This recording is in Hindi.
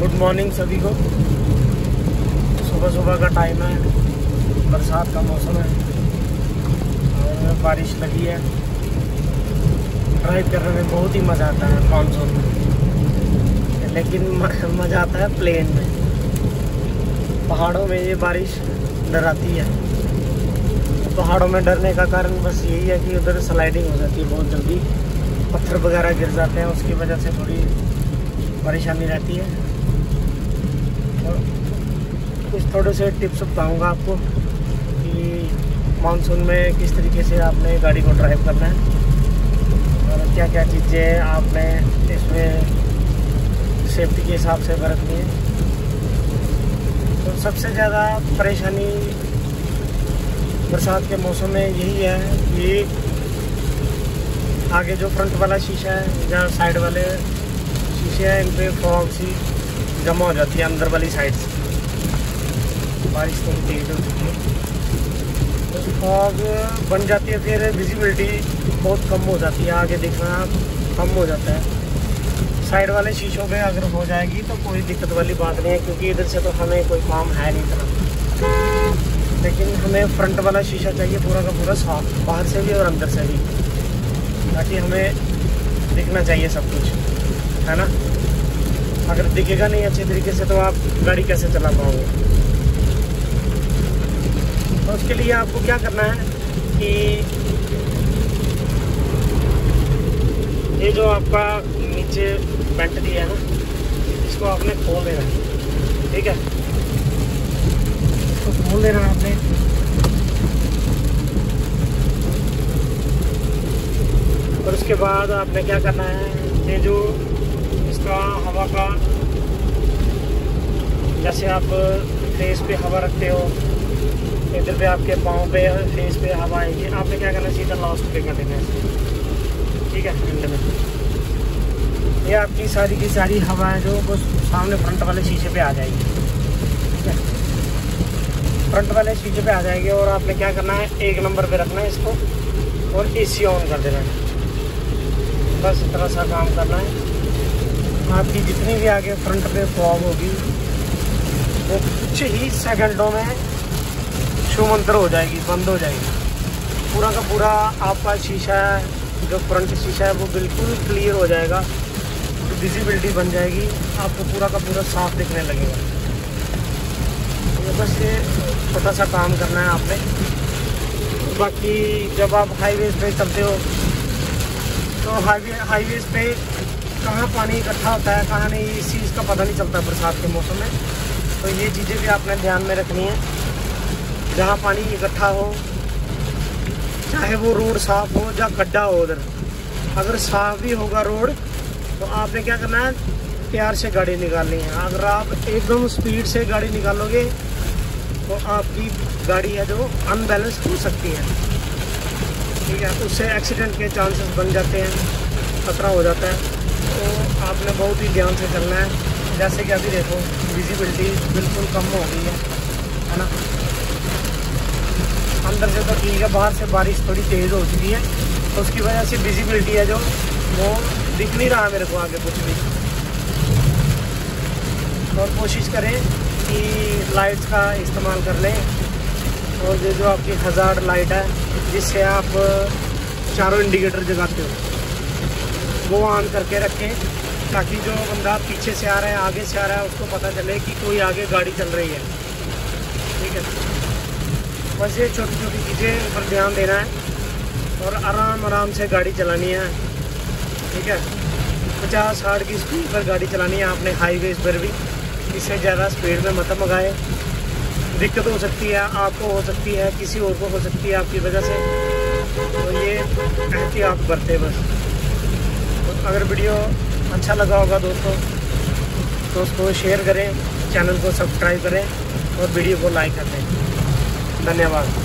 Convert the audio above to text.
गुड मॉर्निंग सभी को। सुबह सुबह का टाइम है, बरसात का मौसम है और बारिश लगी है। ड्राइव करने में बहुत ही मज़ा आता है मानसून में, लेकिन मज़ा आता है प्लेन में। पहाड़ों में ये बारिश डराती है। पहाड़ों में डरने का कारण बस यही है कि उधर स्लाइडिंग हो जाती है बहुत जल्दी, पत्थर वगैरह गिर जाते हैं, उसकी वजह से थोड़ी परेशानी रहती है। और कुछ थोड़े से टिप्स बताऊंगा आपको कि मानसून में किस तरीके से आपने गाड़ी को ड्राइव करना है और क्या क्या चीज़ें आपने इसमें सेफ्टी के हिसाब से बरतनी है। तो सबसे ज़्यादा परेशानी बरसात के मौसम में यही है कि आगे जो फ्रंट वाला शीशा है या साइड वाले शीशे हैं, इन पे फॉग सी जमा हो जाती है अंदर वाली साइड से। बारिश तो तेज हो चुकी है तो फॉग बन जाती है, फिर विजिबिलिटी बहुत कम हो जाती है, आगे देखना कम हो जाता है। साइड वाले शीशों पे अगर हो जाएगी तो कोई दिक्कत वाली बात नहीं है, क्योंकि इधर से तो हमें कोई काम है नहीं इतना। लेकिन हमें फ्रंट वाला शीशा चाहिए पूरा का पूरा साफ, बाहर से भी और अंदर से भी, ताकि हमें दिखना चाहिए सब कुछ, है ना। अगर दिखेगा नहीं अच्छे तरीके से तो आप गाड़ी कैसे चला पाओगे। तो उसके लिए आपको क्या करना है कि ये जो आपका नीचे बेल्ट दिया है ना, इसको आपने खोल देना है, ठीक है। इसको खोल देना है आपने। और उसके बाद आपने क्या करना है, ये जो इसका हवा का, जैसे आप फेस पे हवा रखते हो, इधर पे आपके पाँव पे फेस पे हवा आएगी, आपने क्या करना है, सीधा लास्ट पे कर देना है, ठीक है। एंड में ये आपकी सारी की सारी हवा है जो बस सामने फ्रंट वाले शीशे पे आ जाएगी, ठीक है। फ्रंट वाले शीशे पे आ जाएगी और आपने क्या करना है, 1 नंबर पे रखना है इसको और एसी ऑन कर देना है। बस इतना सा काम करना है। आपकी जितनी भी आगे फ्रंट पे फॉग होगी वो कुछ ही सेकंडों में छूमंतर हो जाएगी, बंद हो जाएगी। पूरा का पूरा आपका शीशा है, जो फ्रंट शीशा है वो बिल्कुल क्लियर हो जाएगा, तो विजिबिलिटी बन जाएगी, आपको पूरा का पूरा साफ दिखने लगेगा। तो बस ये छोटा सा काम करना है आपने। बाकी जब आप हाईवेज पे चलते हो तो हाईवेज पे कहाँ पानी इकट्ठा होता है कहाँ नहीं, इस चीज़ का पता नहीं चलता बरसात के मौसम में। तो ये चीज़ें भी आपने ध्यान में रखनी है। जहाँ पानी इकट्ठा हो, चाहे वो रोड साफ़ हो या गड्ढा हो, उधर अगर साफ़ भी होगा रोड तो आपने क्या करना है, प्यार से गाड़ी निकालनी है। अगर आप एकदम स्पीड से गाड़ी निकालोगे तो आपकी गाड़ी है जो अनबैलेंस हो सकती है, ठीक है। उससे एक्सीडेंट के चांसेस बन जाते हैं, खतरा हो जाता है। तो आपने बहुत ही ध्यान से चलना है। जैसे कि अभी देखो विजिबिलिटी बिल्कुल कम हो गई है ना। अंदर से तो ठीक है, बाहर से बारिश थोड़ी तेज़ हो चुकी है तो उसकी वजह से विजिबिलिटी है जो वो दिख नहीं रहा मेरे को आगे कुछ भी। और कोशिश करें कि लाइट्स का इस्तेमाल कर लें, और ये जो आपकी हज़ार्ड लाइट है जिससे आप चारों इंडिकेटर जगाते हो वो ऑन करके रखें, ताकि जो बंदा पीछे से आ रहा है आगे से आ रहा है उसको पता चले कि कोई आगे गाड़ी चल रही है, ठीक है। बस ये छोटी छोटी चीज़ें पर ध्यान देना है और आराम आराम से गाड़ी चलानी है, ठीक है। 50-60 की स्पीड पर गाड़ी चलानी है आपने हाईवेज पर भी। इससे ज़्यादा स्पीड में मत मंगाए, दिक्कत हो सकती है, आपको हो सकती है, किसी और को हो सकती है आपकी वजह से। तो ये एहतियात बरते बस। तो अगर वीडियो अच्छा लगा होगा दोस्तों तो उसको शेयर करें, चैनल को सब्सक्राइब करें और वीडियो को लाइक कर दें। धन्यवाद।